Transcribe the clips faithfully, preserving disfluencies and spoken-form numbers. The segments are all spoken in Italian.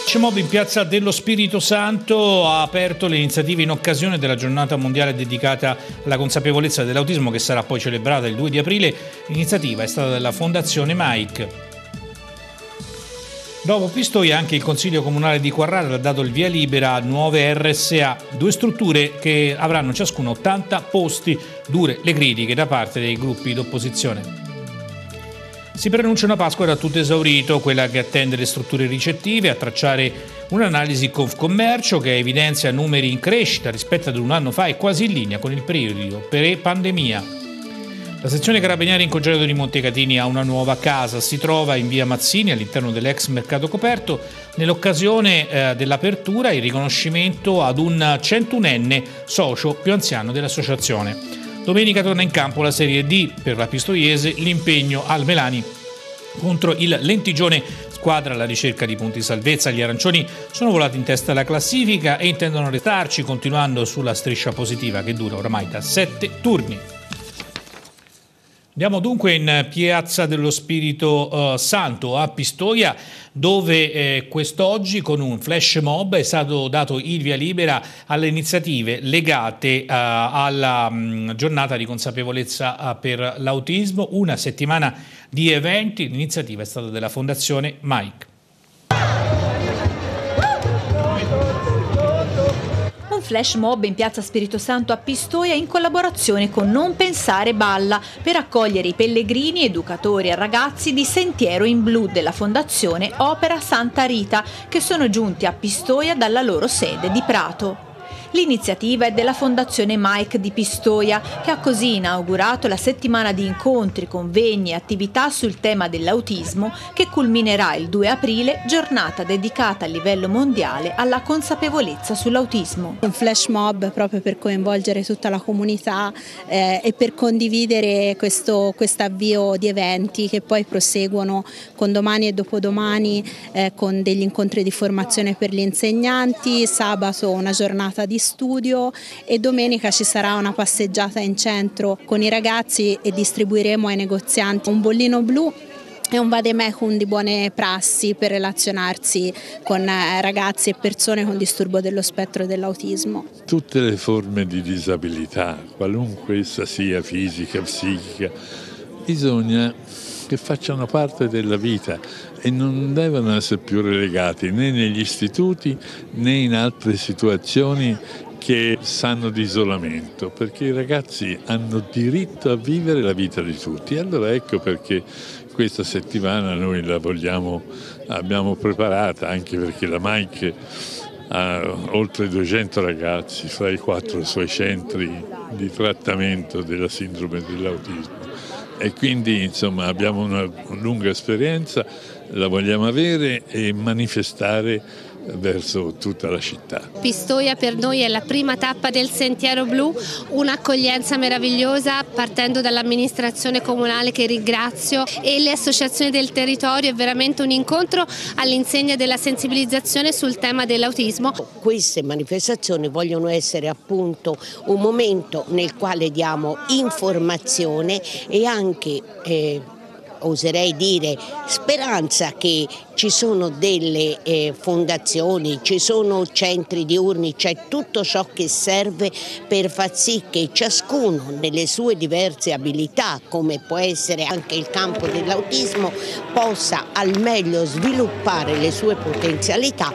Mob in Piazza dello Spirito Santo ha aperto le iniziative in occasione della giornata mondiale dedicata alla consapevolezza dell'autismo, che sarà poi celebrata il due di aprile. L'iniziativa è stata della Fondazione Mike. Dopo Pistoia anche il Consiglio Comunale di Quarrata ha dato il via libera a nuove R S A, due strutture che avranno ciascuno ottanta posti. Dure le critiche da parte dei gruppi d'opposizione. Si preannuncia una Pasqua da tutto esaurito, quella che attende le strutture ricettive a tracciare un'analisi Confcommercio che evidenzia numeri in crescita rispetto ad un anno fa e quasi in linea con il periodo pre-pandemia. La sezione Carabinieri in Congedo di Montecatini ha una nuova casa, si trova in via Mazzini all'interno dell'ex mercato coperto. Nell'occasione eh, dell'apertura il riconoscimento ad un centunenne socio più anziano dell'associazione. Domenica torna in campo la Serie D per la pistoiese, l'impegno al Melani contro il Lentigione, squadra alla ricerca di punti salvezza. Gli arancioni sono volati in testa alla classifica e intendono restarci continuando sulla striscia positiva che dura oramai da sette turni. Andiamo dunque in Piazza dello Spirito uh, Santo a Pistoia, dove eh, quest'oggi con un flash mob è stato dato il via libera alle iniziative legate uh, alla um, giornata di consapevolezza uh, per l'autismo, una settimana di eventi. L'iniziativa è stata della Fondazione Mike. Flash mob in Piazza Spirito Santo a Pistoia in collaborazione con Non Pensare Balla per accogliere i pellegrini, educatori e ragazzi di Sentiero in Blu della Fondazione Opera Santa Rita, che sono giunti a Pistoia dalla loro sede di Prato. L'iniziativa è della Fondazione Mike di Pistoia, che ha così inaugurato la settimana di incontri, convegni e attività sul tema dell'autismo, che culminerà il due aprile, giornata dedicata a livello mondiale alla consapevolezza sull'autismo. Un flash mob proprio per coinvolgere tutta la comunità eh, e per condividere questo avvio di eventi che poi proseguono con domani e dopodomani eh, con degli incontri di formazione per gli insegnanti, sabato una giornata di studio e domenica ci sarà una passeggiata in centro con i ragazzi e distribuiremo ai negozianti un bollino blu e un vademecum di buone prassi per relazionarsi con ragazzi e persone con disturbo dello spettro dell'autismo. Tutte le forme di disabilità, qualunque essa sia, fisica, psichica, bisogna che facciano parte della vita e non devono essere più relegati né negli istituti né in altre situazioni che sanno di isolamento, perché i ragazzi hanno diritto a vivere la vita di tutti. Allora ecco perché questa settimana noi la vogliamo, abbiamo preparata, anche perché la Mike ha oltre duecento ragazzi fra i quattro suoi centri di trattamento della sindrome dell'autismo. E quindi insomma abbiamo una lunga esperienza, la vogliamo avere e manifestare verso tutta la città. Pistoia per noi è la prima tappa del Sentiero Blu, un'accoglienza meravigliosa partendo dall'amministrazione comunale che ringrazio e le associazioni del territorio, è veramente un incontro all'insegna della sensibilizzazione sul tema dell'autismo. Queste manifestazioni vogliono essere appunto un momento nel quale diamo informazione e anche eh, oserei dire speranza che ci sono delle eh, fondazioni, ci sono centri diurni, c'è tutto ciò che serve per far sì che ciascuno nelle sue diverse abilità, come può essere anche il campo dell'autismo, possa al meglio sviluppare le sue potenzialità.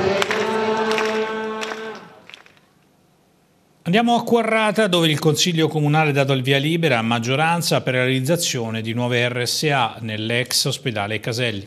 Andiamo a Quarrata, dove il Consiglio Comunale ha dato il via libera a maggioranza per la realizzazione di nuove R S A nell'ex ospedale Caselli.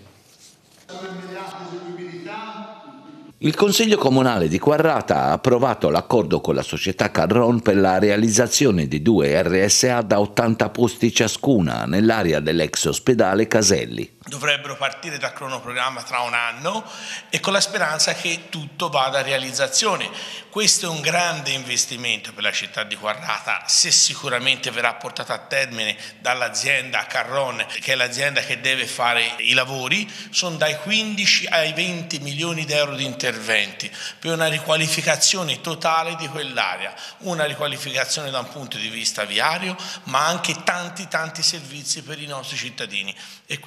Il Consiglio Comunale di Quarrata ha approvato l'accordo con la società Carron per la realizzazione di due R S A da ottanta posti ciascuna nell'area dell'ex ospedale Caselli. Dovrebbero partire dal cronoprogramma tra un anno e con la speranza che tutto vada a realizzazione. Questo è un grande investimento per la città di Quarrata, se sicuramente verrà portato a termine dall'azienda Carron, che è l'azienda che deve fare i lavori. Sono dai quindici ai venti milioni di euro di interventi per una riqualificazione totale di quell'area, una riqualificazione da un punto di vista viario, ma anche tanti tanti servizi per i nostri cittadini, e questo credo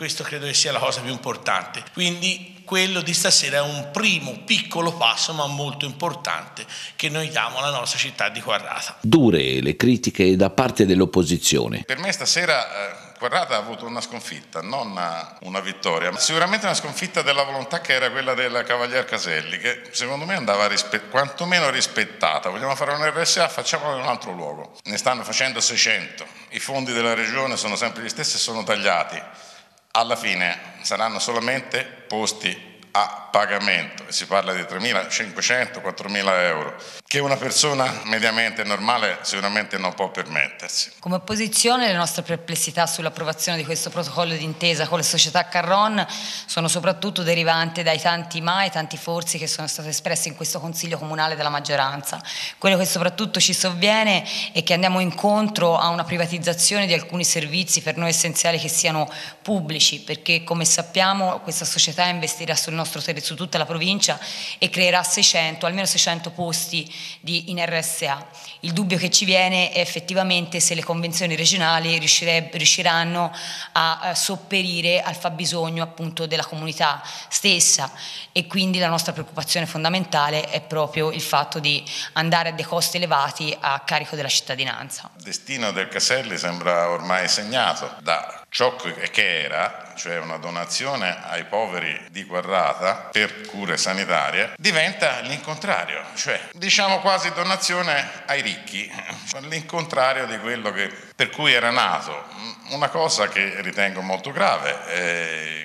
che sia la cosa più importante. Quindi quello di stasera è un primo piccolo passo, ma molto importante, che noi diamo alla nostra città di Quarrata. Dure le critiche da parte dell'opposizione. Per me stasera eh, Quarrata ha avuto una sconfitta, non una, una vittoria, ma sicuramente una sconfitta della volontà che era quella del Cavalier Caselli, che secondo me andava rispe- quantomeno rispettata. Vogliamo fare un R S A, facciamolo in un altro luogo. Ne stanno facendo seicento, i fondi della regione sono sempre gli stessi e sono tagliati. Alla fine saranno solamente posti a pagamento e si parla di tremilacinquecento quattromila euro che una persona mediamente normale sicuramente non può permettersi. Come opposizione le nostre perplessità sull'approvazione di questo protocollo d'intesa con le società Carron sono soprattutto derivanti dai tanti ma e tanti forzi che sono stati espressi in questo Consiglio Comunale della maggioranza. Quello che soprattutto ci sovviene è che andiamo incontro a una privatizzazione di alcuni servizi per noi essenziali che siano pubblici, perché come sappiamo questa società investirà sul nostro territorio, su tutta la provincia, e creerà seicento, almeno seicento posti di, in R S A. Il dubbio che ci viene è effettivamente se le convenzioni regionali riusciranno a, a sopperire al fabbisogno appunto della comunità stessa, e quindi la nostra preoccupazione fondamentale è proprio il fatto di andare a dei costi elevati a carico della cittadinanza. Il destino del Caselli sembra ormai segnato da ciò che era, cioè una donazione ai poveri di Quarrata per cure sanitarie, diventa l'incontrario, cioè diciamo quasi donazione ai ricchi, l'incontrario di quello che, per cui era nato. Una cosa che ritengo molto grave. Eh,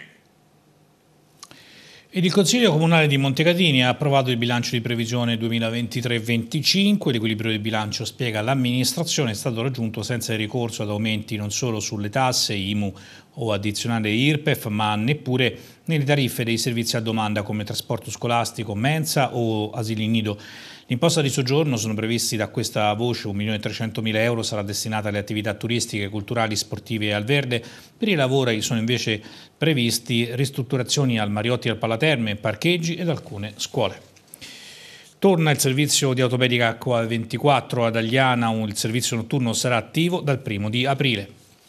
Ed il Consiglio Comunale di Montecatini ha approvato il bilancio di previsione duemilaventitré venticinque. L'equilibrio del bilancio, spiega l'amministrazione, è stato raggiunto senza il ricorso ad aumenti non solo sulle tasse, I M U o addizionale I R P E F, ma neppure nelle tariffe dei servizi a domanda come trasporto scolastico, mensa o asili nido. L'imposta di soggiorno sono previsti da questa voce un milione e trecentomila euro, sarà destinata alle attività turistiche, culturali, sportive e al verde. Per i lavori sono invece previsti ristrutturazioni al Mariotti e al Palaterme, parcheggi ed alcune scuole. Torna il servizio di automedica acqua ventiquattro ad Agliana, il servizio notturno sarà attivo dal primo di aprile.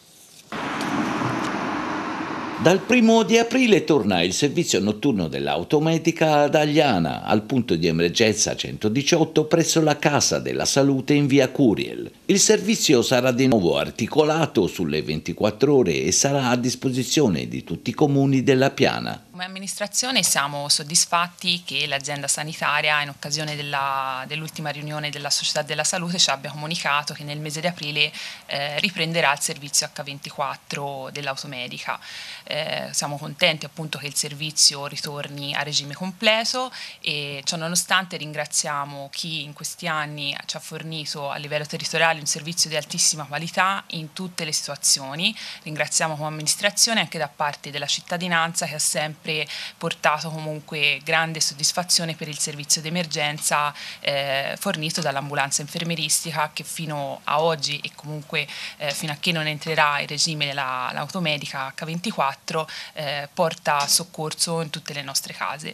Dal primo di aprile torna il servizio notturno dell'automedica ad Agliana, al punto di emergenza centodiciotto presso la Casa della Salute in via Curiel. Il servizio sarà di nuovo articolato sulle ventiquattro ore e sarà a disposizione di tutti i comuni della Piana. Come amministrazione siamo soddisfatti che l'azienda sanitaria, in occasione della, dell'ultima riunione della Società della Salute, ci abbia comunicato che nel mese di aprile eh, riprenderà il servizio acca ventiquattro dell'automedica. Eh, siamo contenti appunto che il servizio ritorni a regime completo, e ciò nonostante ringraziamo chi in questi anni ci ha fornito a livello territoriale un servizio di altissima qualità in tutte le situazioni. Ringraziamo come amministrazione anche da parte della cittadinanza, che ha sempre portato comunque grande soddisfazione per il servizio d'emergenza eh, fornito dall'ambulanza infermieristica, che fino a oggi e comunque eh, fino a che non entrerà in regime la, l'automedica acca ventiquattro eh, porta soccorso in tutte le nostre case.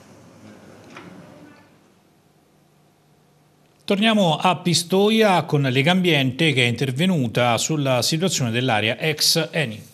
Torniamo a Pistoia con Legambiente, che è intervenuta sulla situazione dell'area ex Eni.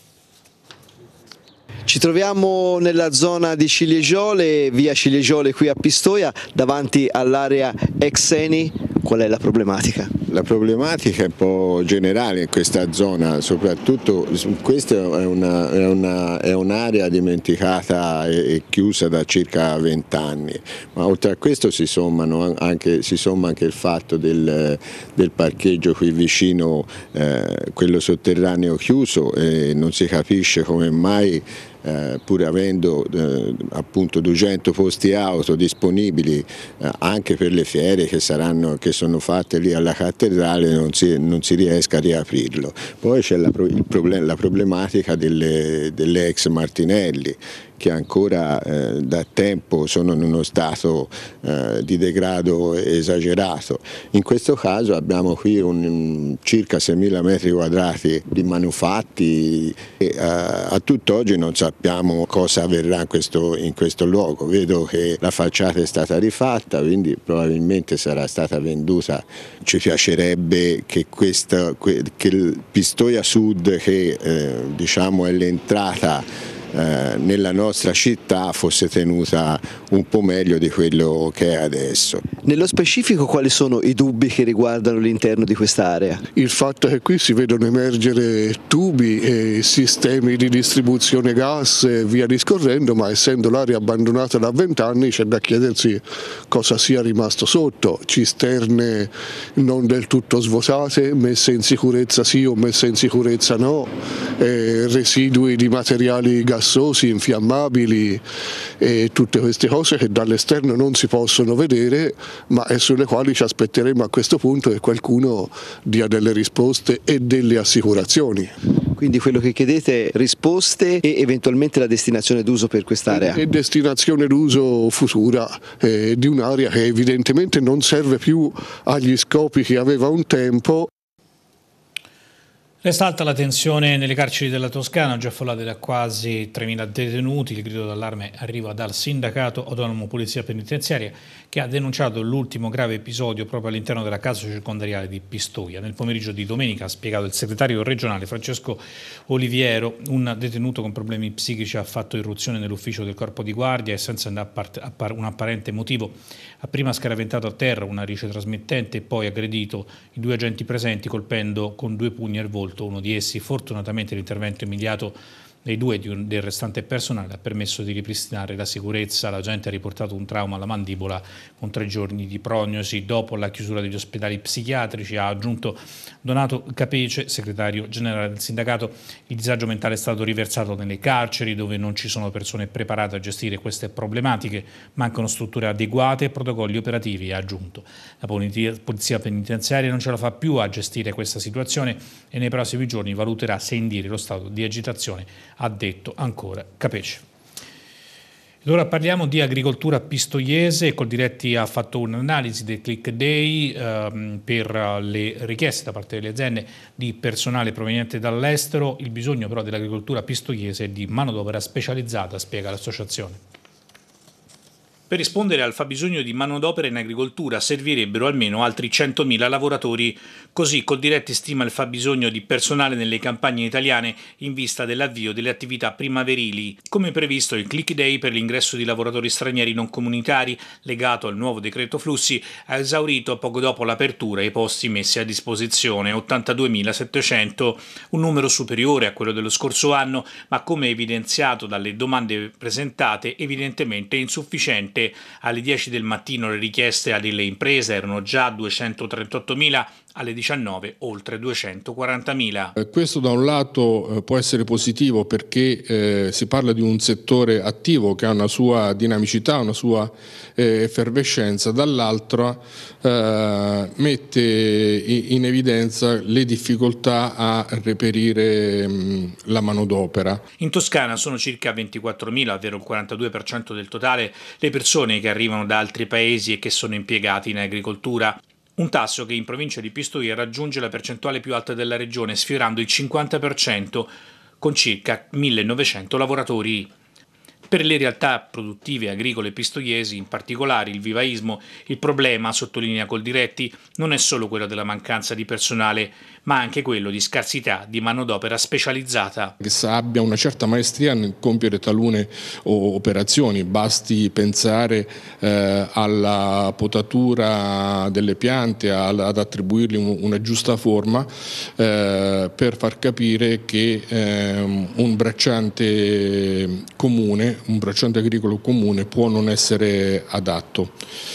Ci troviamo nella zona di Ciliegiole, via Ciliegiole qui a Pistoia, davanti all'area ex Eni. Qual è la problematica? La problematica è un po' generale in questa zona, soprattutto questa è, una, è, una, è un'area dimenticata e, e chiusa da circa vent'anni, ma oltre a questo si, sommano anche, si somma anche il fatto del, del parcheggio qui vicino, eh, quello sotterraneo chiuso, e non si capisce come mai Eh, pur avendo eh, appunto duecento posti auto disponibili eh, anche per le fiere che, saranno, che sono fatte lì alla cattedrale, non si, non si riesca a riaprirlo. Poi c'è la, il problem, la problematica delle, delle ex Martinelli, che ancora eh, da tempo sono in uno stato eh, di degrado esagerato. In questo caso abbiamo qui un, un, circa seimila metri quadrati di manufatti e eh, a tutt'oggi non sappiamo cosa avverrà in questo, in questo luogo. Vedo che la facciata è stata rifatta, quindi probabilmente sarà stata venduta. Ci piacerebbe che, questa, che il Pistoia Sud, che eh, diciamo è l'entrata eh, nella nostra città fosse tenuta un po' meglio di quello che è adesso. Nello specifico quali sono i dubbi che riguardano l'interno di quest'area? Il fatto è che qui si vedono emergere tubi e sistemi di distribuzione gas e via discorrendo, ma essendo l'area abbandonata da vent'anni c'è da chiedersi cosa sia rimasto sotto, cisterne non del tutto svuotate, messe in sicurezza sì o messe in sicurezza no, eh, residui di materiali gassosi, infiammabili e tutte queste cose che dall'esterno non si possono vedere, ma sulle quali ci aspetteremo a questo punto che qualcuno dia delle risposte e delle assicurazioni. Quindi quello che chiedete è risposte e eventualmente la destinazione d'uso per quest'area? E, e destinazione d'uso futura eh, di un'area che evidentemente non serve più agli scopi che aveva un tempo. Resta alta la tensione nelle carceri della Toscana, già affollate da quasi tremila detenuti. Il grido d'allarme arriva dal sindacato autonomo Polizia Penitenziaria, che ha denunciato l'ultimo grave episodio proprio all'interno della casa circondariale di Pistoia. Nel pomeriggio di domenica, ha spiegato il segretario regionale Francesco Oliviero, un detenuto con problemi psichici ha fatto irruzione nell'ufficio del corpo di guardia e senza un apparente motivo ha prima scaraventato a terra una rice trasmittente e poi aggredito i due agenti presenti colpendo con due pugni al volto uno di essi. Fortunatamente l'intervento immediato dei due e del restante personale ha permesso di ripristinare la sicurezza. L'agente ha riportato un trauma alla mandibola con tre giorni di prognosi. Dopo la chiusura degli ospedali psichiatrici, ha aggiunto Donato Capece, segretario generale del sindacato, il disagio mentale è stato riversato nelle carceri dove non ci sono persone preparate a gestire queste problematiche, mancano strutture adeguate e protocolli operativi, ha aggiunto. La polizia penitenziaria non ce la fa più a gestire questa situazione e nei prossimi giorni valuterà se indire lo stato di agitazione, ha detto ancora Capece. Ed ora parliamo di agricoltura pistoiese. Coldiretti ha fatto un'analisi del Click Day ehm, per le richieste da parte delle aziende di personale proveniente dall'estero. Il bisogno però dell'agricoltura pistoiese è di manodopera specializzata, spiega l'associazione. Per rispondere al fabbisogno di manodopera in agricoltura servirebbero almeno altri centomila lavoratori. Così Coldiretti stima il fabbisogno di personale nelle campagne italiane in vista dell'avvio delle attività primaverili. Come previsto, il Click Day per l'ingresso di lavoratori stranieri non comunitari, legato al nuovo decreto flussi, ha esaurito poco dopo l'apertura i posti messi a disposizione, ottantaduemilasettecento, un numero superiore a quello dello scorso anno, ma come evidenziato dalle domande presentate, evidentemente insufficiente. Alle dieci del mattino le richieste alle imprese erano già duecentotrentottomila, alle diciannove oltre duecentoquarantamila. Eh, questo da un lato eh, può essere positivo perché eh, si parla di un settore attivo che ha una sua dinamicità, una sua eh, effervescenza, dall'altro eh, mette in evidenza le difficoltà a reperire mh, la manodopera. In Toscana sono circa ventiquattromila, ovvero il quarantadue per cento del totale, le persone che arrivano da altri paesi e che sono impiegati in agricoltura. Un tasso che in provincia di Pistoia raggiunge la percentuale più alta della regione, sfiorando il cinquanta per cento con circa millenovecento lavoratori. Per le realtà produttive agricole pistoiesi, in particolare il vivaismo, il problema, sottolinea Coldiretti, non è solo quello della mancanza di personale, ma anche quello di scarsità di manodopera specializzata. Che abbia una certa maestria nel compiere talune operazioni, basti pensare eh, alla potatura delle piante, ad attribuirgli una giusta forma eh, per far capire che eh, un bracciante comune, un bracciante agricolo comune può non essere adatto.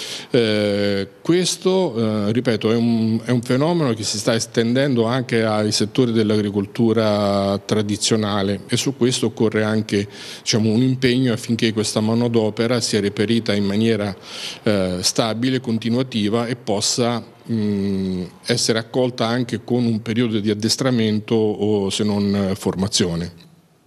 Eh, questo, eh, ripeto, è un, è un fenomeno che si sta estendendo anche ai settori dell'agricoltura tradizionale e su questo occorre anche, diciamo, un impegno affinché questa manodopera sia reperita in maniera eh, stabile, continuativa e possa mh, essere accolta anche con un periodo di addestramento o se non formazione.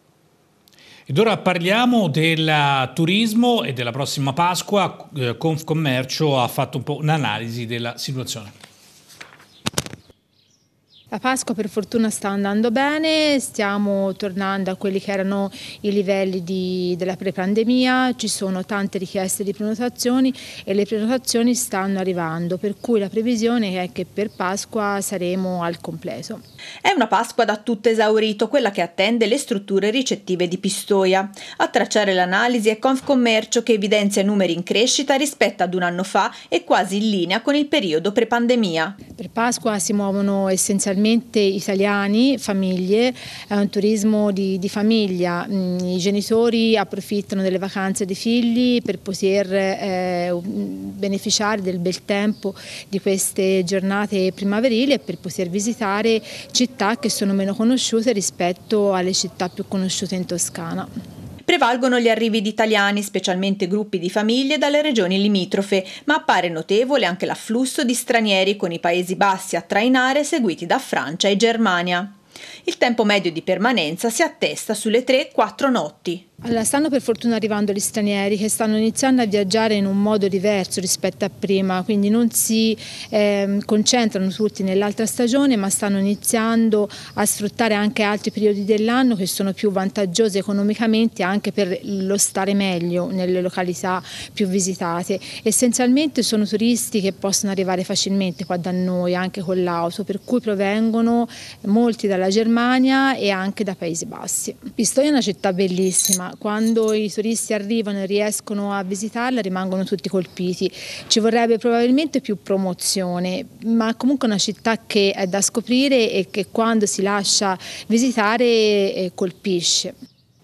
Ed ora parliamo del turismo e della prossima Pasqua. eh, Confcommercio ha fatto un po' un'analisi della situazione. La Pasqua per fortuna sta andando bene, stiamo tornando a quelli che erano i livelli di, della pre-pandemia, ci sono tante richieste di prenotazioni e le prenotazioni stanno arrivando, per cui la previsione è che per Pasqua saremo al completo. È una Pasqua da tutto esaurito, quella che attende le strutture ricettive di Pistoia. A tracciare l'analisi è Confcommercio, che evidenzia numeri in crescita rispetto ad un anno fa e quasi in linea con il periodo pre-pandemia. Per Pasqua si muovono essenzialmente italiani, famiglie, è un turismo di, di famiglia, i genitori approfittano delle vacanze dei figli per poter eh, beneficiare del bel tempo di queste giornate primaverili e per poter visitare città che sono meno conosciute rispetto alle città più conosciute in Toscana. Prevalgono gli arrivi di italiani, specialmente gruppi di famiglie dalle regioni limitrofe, ma appare notevole anche l'afflusso di stranieri, con i Paesi Bassi a trainare, seguiti da Francia e Germania. Il tempo medio di permanenza si attesta sulle tre quattro notti. Allora, stanno per fortuna arrivando gli stranieri che stanno iniziando a viaggiare in un modo diverso rispetto a prima, quindi non si eh, concentrano tutti nell'altra stagione, ma stanno iniziando a sfruttare anche altri periodi dell'anno che sono più vantaggiosi economicamente, anche per lo stare meglio nelle località più visitate. Essenzialmente sono turisti che possono arrivare facilmente qua da noi anche con l'auto, per cui provengono molti dalla Germania e anche da Paesi Bassi. Pistoia è una città bellissima. Quando i turisti arrivano e riescono a visitarla rimangono tutti colpiti. Ci vorrebbe probabilmente più promozione, ma comunque è una città che è da scoprire e che quando si lascia visitare eh, colpisce.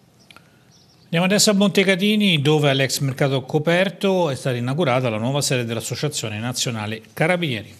Andiamo adesso a Montecatini, dove all'ex mercato coperto è stata inaugurata la nuova sede dell'Associazione Nazionale Carabinieri.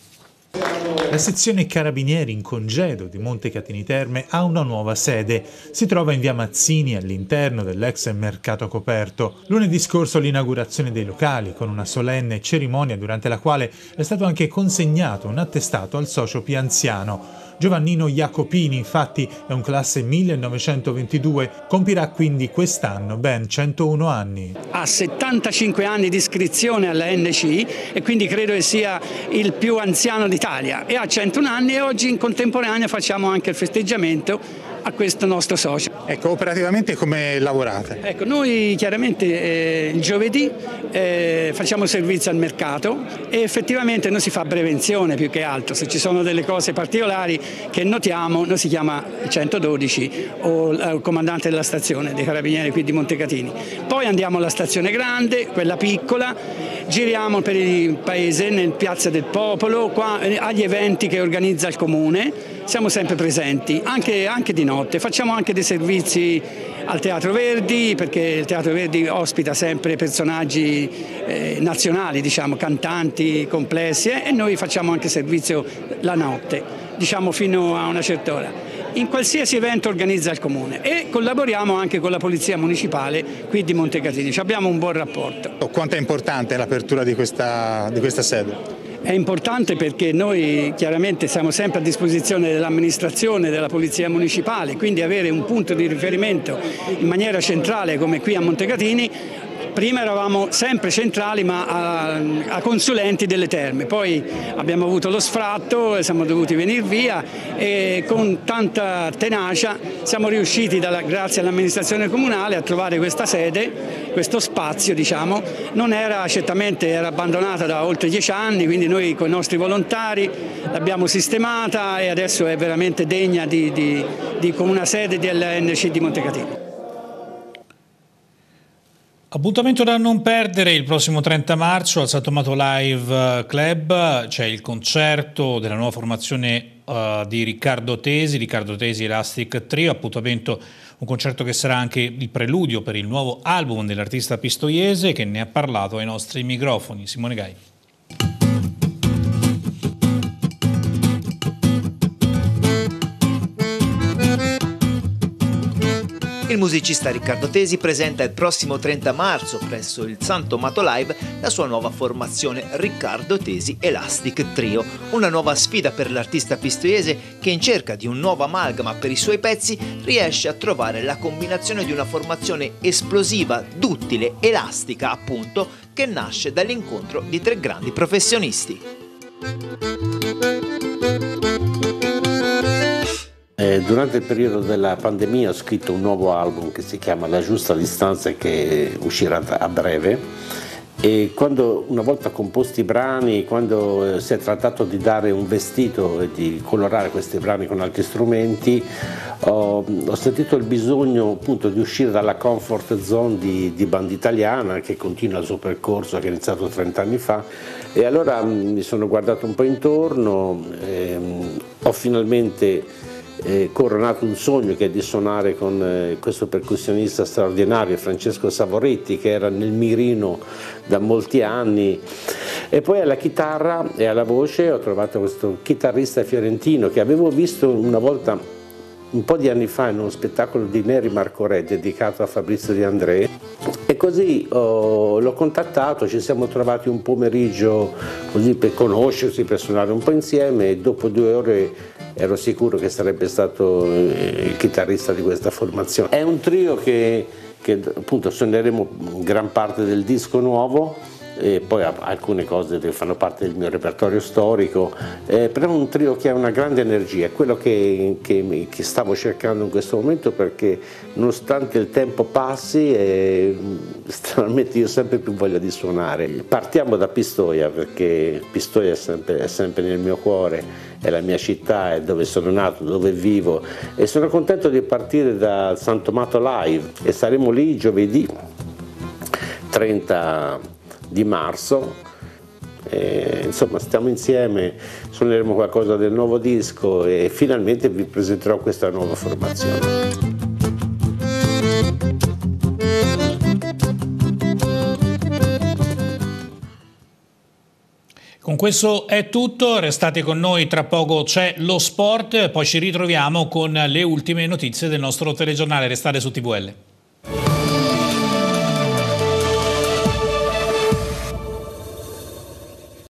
La sezione Carabinieri in congedo di Montecatini Terme ha una nuova sede. Si trova in via Mazzini, all'interno dell'ex mercato coperto. Lunedì scorso l'inaugurazione dei locali, con una solenne cerimonia durante la quale è stato anche consegnato un attestato al socio più anziano. Giovannino Jacopini, infatti, è un classe millenovecentoventidue, compirà quindi quest'anno ben centouno anni. Ha settantacinque anni di iscrizione alla N C I e quindi credo che sia il più anziano d'Italia, e ha centouno anni, e oggi in contemporanea facciamo anche il festeggiamento a questo nostro socio. Ecco, operativamente come lavorate? Ecco, noi chiaramente eh, il giovedì eh, facciamo servizio al mercato e effettivamente non si fa prevenzione più che altro. Se ci sono delle cose particolari che notiamo, noi si chiama centododici o il comandante della stazione dei Carabinieri qui di Montecatini. Poi andiamo alla stazione grande, quella piccola, giriamo per il paese, nel Piazza del Popolo, qua, agli eventi che organizza il comune. Siamo sempre presenti, anche, anche di notte, facciamo anche dei servizi al Teatro Verdi, perché il Teatro Verdi ospita sempre personaggi eh, nazionali, diciamo, cantanti complessi, eh, e noi facciamo anche servizio la notte, diciamo fino a una certa ora. In qualsiasi evento organizza il comune, e collaboriamo anche con la polizia municipale qui di Montecatini, abbiamo un buon rapporto. Quanto è importante l'apertura di questa, di questa sede? È importante perché noi chiaramente siamo sempre a disposizione dell'amministrazione, della polizia municipale, quindi avere un punto di riferimento in maniera centrale come qui a Montecatini. Prima eravamo sempre centrali, ma a, a consulenti delle terme, poi abbiamo avuto lo sfratto, siamo dovuti venire via e con tanta tenacia siamo riusciti, dalla, grazie all'amministrazione comunale, a trovare questa sede, questo spazio, diciamo. Non era, certamente era abbandonata da oltre dieci anni, quindi noi con i nostri volontari l'abbiamo sistemata e adesso è veramente degna di, di, di come una sede della N C di Montecatini. Appuntamento da non perdere il prossimo trenta marzo al San Tomato Live Club, c'è il concerto della nuova formazione uh, di Riccardo Tesi, Riccardo Tesi Elastic Trio, appuntamento, un concerto che sarà anche il preludio per il nuovo album dell'artista pistoiese, che ne ha parlato ai nostri microfoni. Simone Gai. Il musicista Riccardo Tesi presenta il prossimo trenta marzo presso il San Tomato Live la sua nuova formazione Riccardo Tesi Elastic Trio, una nuova sfida per l'artista pistoiese che, in cerca di un nuovo amalgama per i suoi pezzi, riesce a trovare la combinazione di una formazione esplosiva, duttile, elastica appunto, che nasce dall'incontro di tre grandi professionisti. Eh, durante il periodo della pandemia ho scritto un nuovo album che si chiama La giusta distanza, che uscirà a breve, e quando una volta composti i brani, quando eh, si è trattato di dare un vestito e di colorare questi brani con altri strumenti, ho, ho sentito il bisogno appunto di uscire dalla comfort zone di, di Banda Italiana, che continua il suo percorso che è iniziato trenta anni fa, e allora mh, mi sono guardato un po' intorno, ehm, ho finalmente Eh, coronato un sogno, che è di suonare con eh, questo percussionista straordinario, Francesco Savoretti, che era nel mirino da molti anni, e poi alla chitarra e alla voce ho trovato questo chitarrista fiorentino che avevo visto una volta un po' di anni fa in uno spettacolo di Neri Marco Re dedicato a Fabrizio De André, e così oh, l'ho contattato, ci siamo trovati un pomeriggio così per conoscersi, per suonare un po' insieme, e dopo due ore ero sicuro che sarebbe stato il chitarrista di questa formazione. È un trio che, che appunto suoneremo gran parte del disco nuovo, e poi alcune cose che fanno parte del mio repertorio storico, eh, però è un trio che ha una grande energia, è quello che, che, che stavo cercando in questo momento, perché nonostante il tempo passi, eh, stranamente io ho sempre più voglia di suonare. Partiamo da Pistoia, perché Pistoia è sempre, è sempre nel mio cuore, è la mia città, è dove sono nato, dove vivo, e sono contento di partire da Santomato Live, e saremo lì giovedì trenta di marzo, e, insomma stiamo insieme, suoneremo qualcosa del nuovo disco e finalmente vi presenterò questa nuova formazione. Con questo è tutto, restate con noi, tra poco c'è lo sport, poi ci ritroviamo con le ultime notizie del nostro telegiornale, restate su T V L.